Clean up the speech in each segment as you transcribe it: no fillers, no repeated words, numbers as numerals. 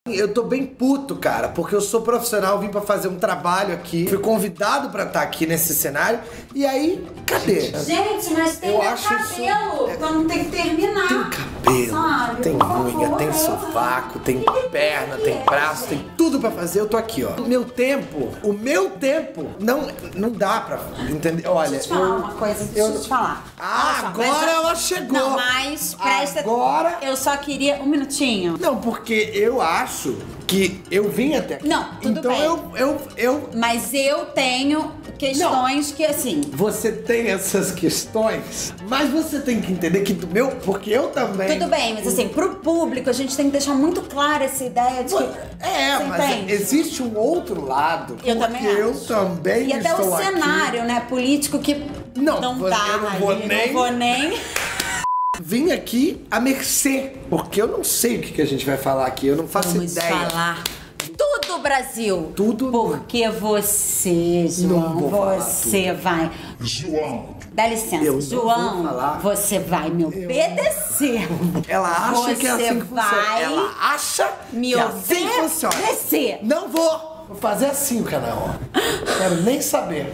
Eu tô bem puto, cara, porque eu sou profissional, vim pra fazer um trabalho aqui, fui convidado pra estar aqui nesse cenário, e aí, cadê? Gente, mas tem meu cabelo, então tem que terminar. Tem cabelo, sabe? tem unha, tem sovaco, tem perna, tem braço, tem tudo pra fazer, eu tô aqui, ó. O meu tempo não dá pra, entender? Olha, deixa eu te falar uma coisa, deixa eu te falar. Ah, agora ela chegou. Não, mas presta... Agora... Eu só queria um minutinho. Não, porque eu acho que eu vim até aqui. Não, tudo então bem. eu... Mas eu tenho questões que, assim... Você tem essas questões, mas você tem que entender que do meu... Porque eu também... Tudo bem, mas assim, pro público, a gente tem que deixar muito clara essa ideia de que... É, mas entende? existe um outro lado. Eu também acho. Eu também e até estou o cenário, né, político que não dá. Eu não vou nem... Vim aqui à mercê, porque eu não sei o que a gente vai falar aqui, eu não faço ideia. Vamos falar tudo, Brasil. Tudo. Porque você, João, você vai... João. Dá licença, João, você vai me obedecer. Ela acha que é assim que funciona. Ela acha que é assim que funciona. Não vou. Vou fazer assim o canal, ó. Quero nem saber.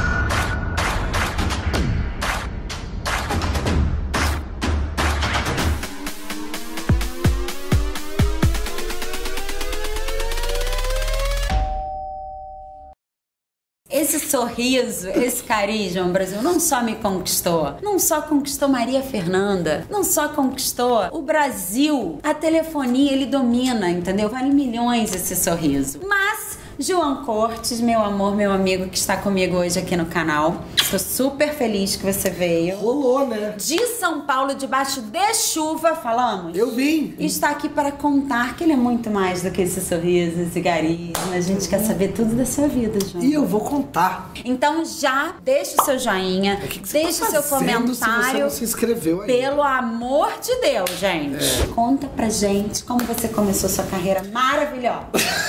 Esse sorriso, esse carisma, Brasil, não só me conquistou, não só conquistou Maria Fernanda, não só conquistou o Brasil, a telefonia ele domina, entendeu? Vale milhões esse sorriso. Mas João Cortes, meu amor, meu amigo que está comigo hoje aqui no canal. Estou super feliz que você veio. Rolou, né? De São Paulo, debaixo de chuva, falamos? Eu vim. E está aqui para contar que ele é muito mais do que esse sorriso, esse carisma. A gente quer saber tudo da sua vida, João. E eu vou contar. Então já deixa o seu joinha, deixa o seu comentário. Se você não se inscreveu aí. Pelo amor de Deus, gente. Conta pra gente como você começou sua carreira maravilhosa.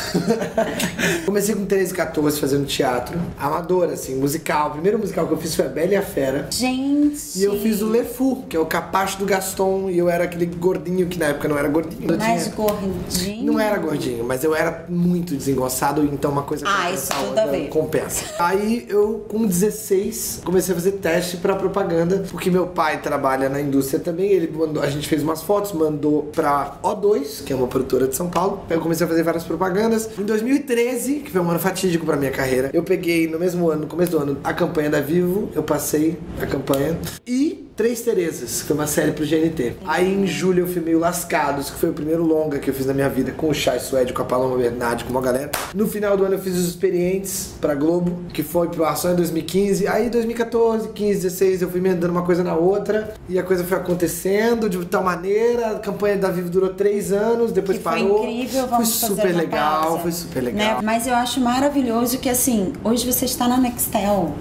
Comecei com 13, 14 fazendo teatro, amador, assim, musical. O primeiro musical que eu fiz foi a Bela e a Fera. Gente! E eu fiz o Le Fou, que é o capacho do Gaston, e eu era aquele gordinho que na época não era gordinho. Mais gordinho? Não era gordinho, mas eu era muito desengonçado, então uma coisa isso tudo a ver. Compensa. Aí eu, com 16, comecei a fazer teste pra propaganda, porque meu pai trabalha na indústria também, ele mandou, a gente fez umas fotos, mandou pra O2, que é uma produtora de São Paulo. Aí eu comecei a fazer várias propagandas. Em 2013, que foi um ano fatídico pra minha carreira, eu peguei no mesmo ano, no começo do ano, a campanha da Vivo, eu passei a campanha, e Três Terezas, que foi uma série pro GNT. Aí em julho eu filmei o Lascados, que foi o primeiro longa que eu fiz na minha vida, com o Chay Suede, com a Paloma Bernardi, com uma galera. No final do ano eu fiz Os Experientes pra Globo, que foi pro ar só em 2015. Aí 2014, 15, 16 eu fui emendando uma coisa na outra, e a coisa foi acontecendo de tal maneira. A campanha da Vivo durou 3 anos, depois que parou. Foi incrível, vamos foi super legal, foi super legal. Né? Mas eu acho maravilhoso que assim, hoje você está na Nextel.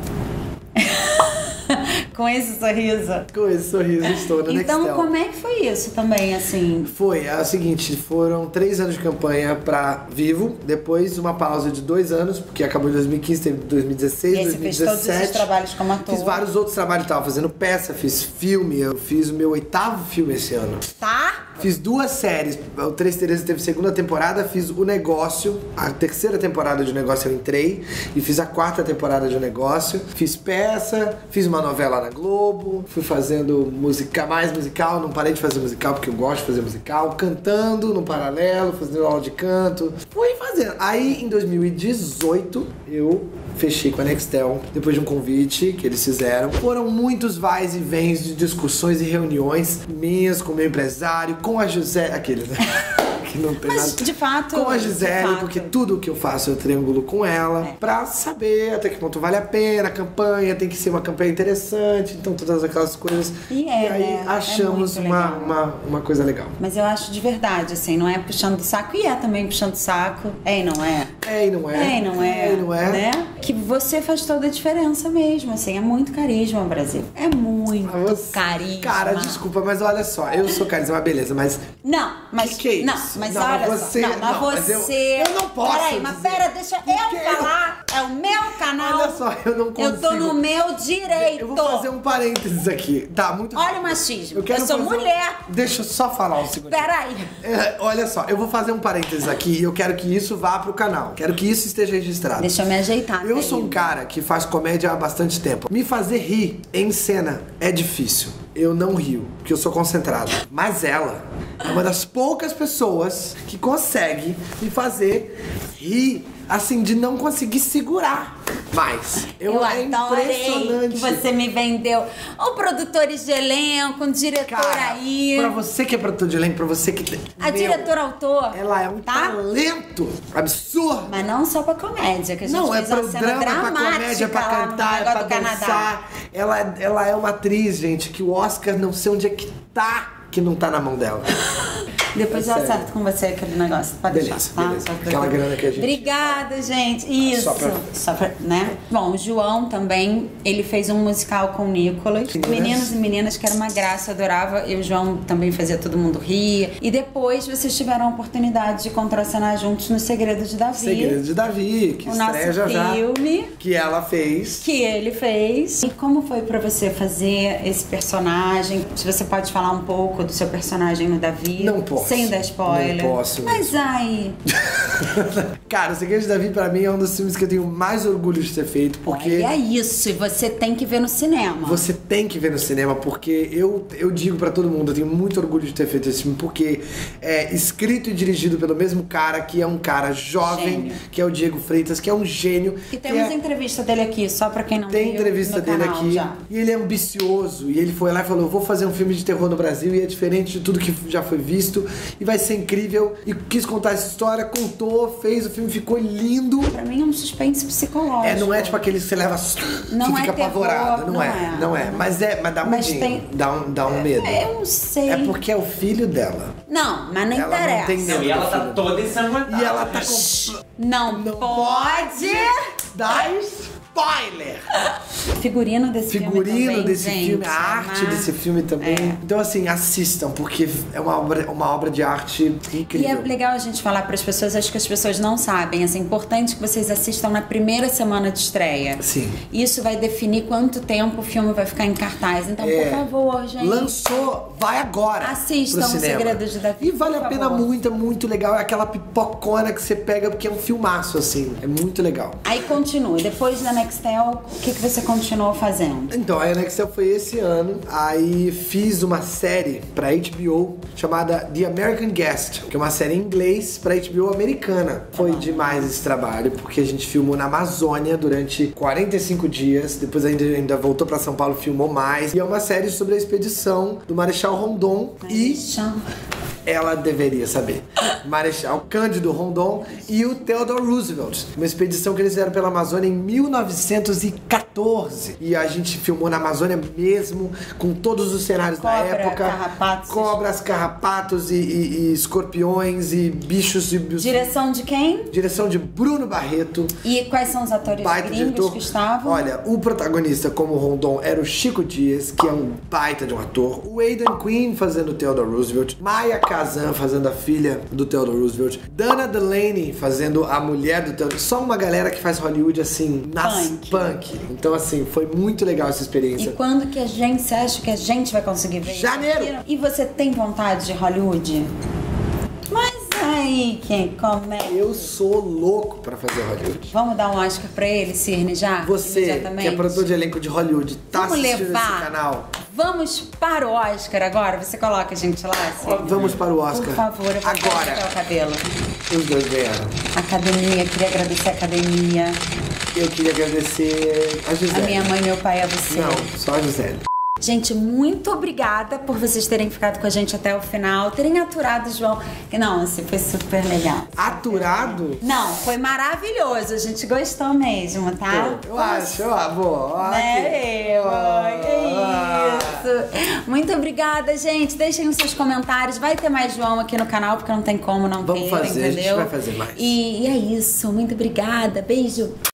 Com esse sorriso. Com esse sorriso, estou na Nextel. Então, como é que foi isso também, assim? Foi, é o seguinte, foram 3 anos de campanha pra Vivo, depois uma pausa de 2 anos, porque acabou em 2015, teve 2016, e aí 2017. Você fez todos esses trabalhos como ator? Fiz vários outros trabalhos, tava fazendo peça, fiz filme, eu fiz o meu 8º filme esse ano. Tá? Fiz 2 séries, o Três Terezas teve 2ª temporada, fiz O Negócio, a 3ª temporada de O Negócio eu entrei, e fiz a 4ª temporada de O Negócio, fiz peça, fiz uma novela na Globo, fui fazendo mais musical, não parei de fazer musical porque eu gosto de fazer musical, cantando no paralelo, fazendo aula de canto, fui fazendo. Aí em 2018 eu fechei com a Nextel, depois de um convite que eles fizeram. Foram muitos vais e vens de discussões e reuniões minhas com o meu empresário, com a José, aqueles, né? Que não tem mas, nada. De fato. Com a Gisele, porque tudo que eu faço eu triângulo com ela, pra saber até que ponto vale a pena, a campanha tem que ser uma campanha interessante, então todas aquelas coisas. E aí achamos uma coisa legal. Mas eu acho de verdade, assim, não é puxando do saco, e é também puxando do saco. É e não é? É e não é. É e não é. É e não é. Né? Que você faz toda a diferença mesmo, assim, é muito carisma, Brasil. É muito carisma. Cara, desculpa, mas olha só, eu sou carisma, beleza, mas... Não, mas... Que é isso? Não, mas Não, olha mas você- só. Não, mas não, mas você... eu não posso Peraí, mas dizer. pera, deixa eu falar. É o meu canal. Olha só, eu não consigo. Eu tô no meu direito. Eu vou fazer um parênteses aqui. Tá, muito Olha o machismo. quero Eu sou fazer mulher. Deixa eu só falar um segundo. Peraí. Olha só, eu vou fazer um parênteses aqui e eu quero que isso vá pro canal. Quero que isso esteja registrado. Deixa eu me ajeitar. Eu sou um cara que faz comédia há bastante tempo. Me fazer rir em cena é difícil. Eu não rio, porque eu sou concentrado. Mas ela é uma das poucas pessoas que consegue me fazer rir, assim, de não conseguir segurar. Mas Eu é adorei impressionante. que você me vendeu. Ou produtores de elenco, um diretor Cara, aí. pra você que é produtor de elenco, pra você que tem... A diretora autor. Ela é um tá? talento absurdo. Mas não só pra comédia, que a gente Não, é fez pra uma cena drama, é pra dramática comédia, é pra lá no cantar, é negócio pra do Canadá. dançar. Ela é uma atriz, gente, que o Oscar não sei onde é que tá, que não tá na mão dela. Depois eu sério. acerto com você aquele negócio. Pode Beleza, deixar, tá? beleza. Só pra- Aquela grana que a gente... Obrigada, gente. Isso. Só pra- né? Bom, o João também, ele fez um musical com o Nicolas. Meninos e meninas, que era uma graça, eu adorava. E o João também fazia todo mundo rir. E depois vocês tiveram a oportunidade de contracenar juntos no Segredo de Davi. Segredo de Davi, que O nosso estreia já. filme. Que ela fez. Que ele fez. E como foi pra você fazer esse personagem? Se você pode falar um pouco do seu personagem no Davi. Não posso. Sem dar spoiler. Não posso Mas aí... Cara, o Segredo de Davi pra mim é um dos filmes que eu tenho mais orgulho de ter feito, porque... Olha isso, e você tem que ver no cinema. Você tem que ver no cinema, porque eu digo pra todo mundo, eu tenho muito orgulho de ter feito esse filme, porque é escrito e dirigido pelo mesmo cara, que é um cara jovem, Gênio. que é o Diego Freitas, que é um gênio. E temos que é... entrevista dele aqui, só pra quem não Tem viu entrevista no dele canal aqui. já. E ele é ambicioso. E ele foi lá e falou: eu vou fazer um filme de terror no Brasil e é diferente de tudo que já foi visto. E vai ser incrível. E quis contar essa história, contou, fez, o filme ficou lindo. Pra mim é um suspense psicológico. Não é tipo aquele que você leva. Não você é fica terror, apavorado. não é. é. Mas dá um Mas medinho. tem- Dá um medo. Eu sei. É porque é o filho dela. Não, mas não Ela não interessa. tem medo. Não, e ela tá toda ensanguentada. E ela tá né? com. Não, pode. Dar spoiler! Figurino desse filme Figurino também, desse gente, filme, a arte mas- desse filme também. Então, assim, assistam, porque é uma obra de arte E incrível. é legal a gente falar para as pessoas, acho que as pessoas não sabem, assim, é importante que vocês assistam na primeira semana de estreia. Sim. Isso vai definir quanto tempo o filme vai ficar em cartaz. Então, por favor, gente. Lançou, vai agora. Assistam pro O cinema. Segredo de Davi, E vale por a pena favor. muito, é muito legal. É aquela pipocona que você pega, porque é um filmaço, assim. É muito legal. Aí continue. Depois da Nextel, o que você continuou fazendo? Então, a Nextel foi esse ano. Aí fiz uma série pra HBO chamada The American Guest, que é uma série em inglês pra HBO americana. Foi demais esse trabalho, porque a gente filmou na Amazônia durante 45 dias. Depois ainda voltou pra São Paulo, filmou mais. E é uma série sobre a expedição do Marechal Rondon e ela deveria saber. Marechal Cândido Rondon e o Theodore Roosevelt. Uma expedição que eles fizeram pela Amazônia em 1914. E a gente filmou na Amazônia mesmo, com todos os cenários da Cobra, época. carrapatos. Cobras, carrapatos e escorpiões e bichos. Direção de quem? Direção de Bruno Barreto. E quais são os atores Baita gringos diretor. que estavam? Olha, o protagonista como Rondon era o Chico Dias, que é um baita de um ator. O Aidan Quinn fazendo o Theodore Roosevelt. Maya Kazan fazendo a filha do Theodore Roosevelt. Dana Delaney fazendo a mulher do Theodore. Só uma galera que faz Hollywood assim, punk. Então assim, foi muito legal essa E experiência. quando que você acha que a gente vai conseguir ver isso? Janeiro! E você tem vontade de Hollywood? Mas aí, como é? Eu sou louco pra fazer Hollywood. Vamos dar um Oscar pra ele, Cirne, já? Você, Imediatamente? que é produtor de elenco de Hollywood, tá Vamos assistindo levar. esse canal? Vamos para o Oscar agora? Você coloca a gente lá, Cirne? Vamos para o Oscar. Por favor, eu vou Agora. cortar o cabelo. Os dois ganharam. Academia, queria agradecer a academia. Eu queria agradecer a Gisele. A minha mãe e meu pai, a você. Não, só a Gisele. Gente, muito obrigada por vocês terem ficado com a gente até o final, terem aturado o João. Não, assim, foi super legal. Aturado? Não, foi maravilhoso. A gente gostou mesmo, tá? Eu acho, ó, Né, eu? Ah. Que isso. Muito obrigada, gente. Deixem os seus comentários. Vai ter mais João aqui no canal, porque não tem como não Vamos ter, fazer, a gente entendeu? vai fazer mais. E é isso. Muito obrigada. Beijo.